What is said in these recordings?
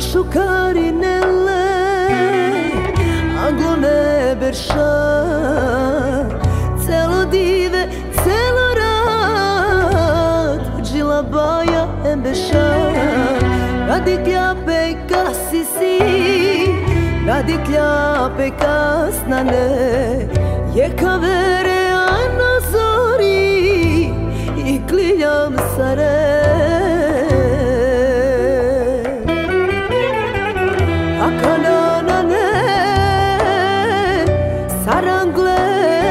šukari nele, anglo ne berša, celo dive, celo rad, džila baja embeša, nadiklja peka si, nadiklja peka nane, je kavere ano zori, i kliljam sare. Akana nane, sarangle,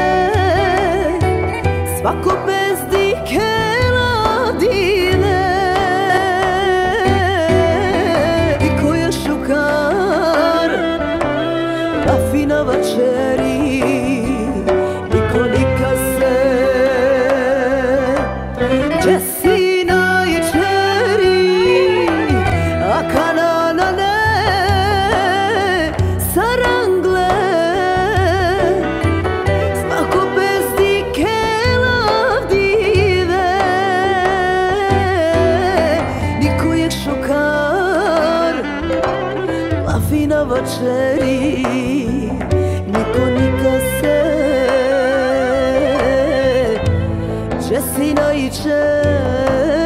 svako bez dikela dile, i ko je šukar, na fina večeri, niko nika se, Jessina i čeri, Akana nane, sarangle, svako bez dikela dive, niko je šukar, la fina večeri, niko nika se, Jessina i čeri.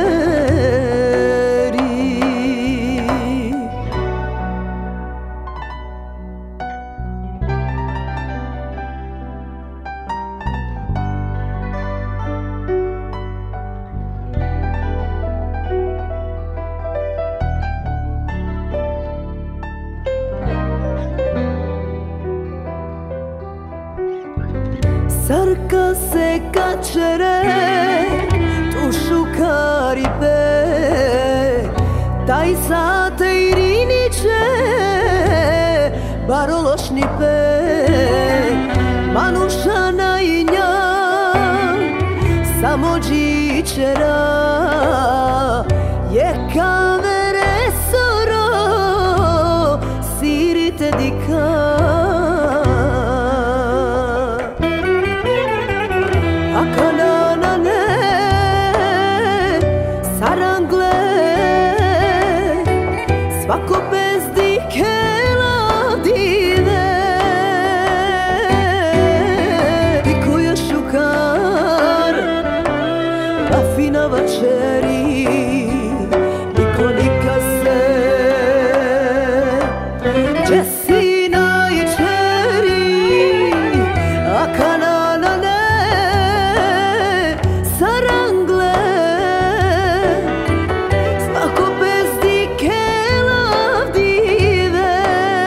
Sarka se kačere, tu šukari pe, taj sate i riniče, barološni pe, manušana i nja, samo džičera, je kavere soro, sirite dika. Akana nane, sarangle, svako bez dikela dive, niko je šukar, na fina večeri, niko nika se, Jessina i čeri, Akana nane, sarangle, svako bez dikela dive,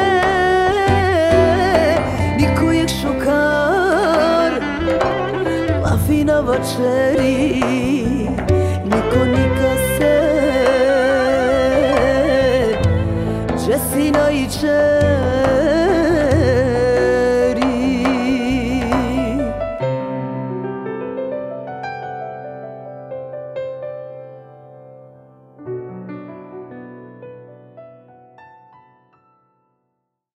niko je šukar, la fina večeri, niko nika se, Jessina i čeri.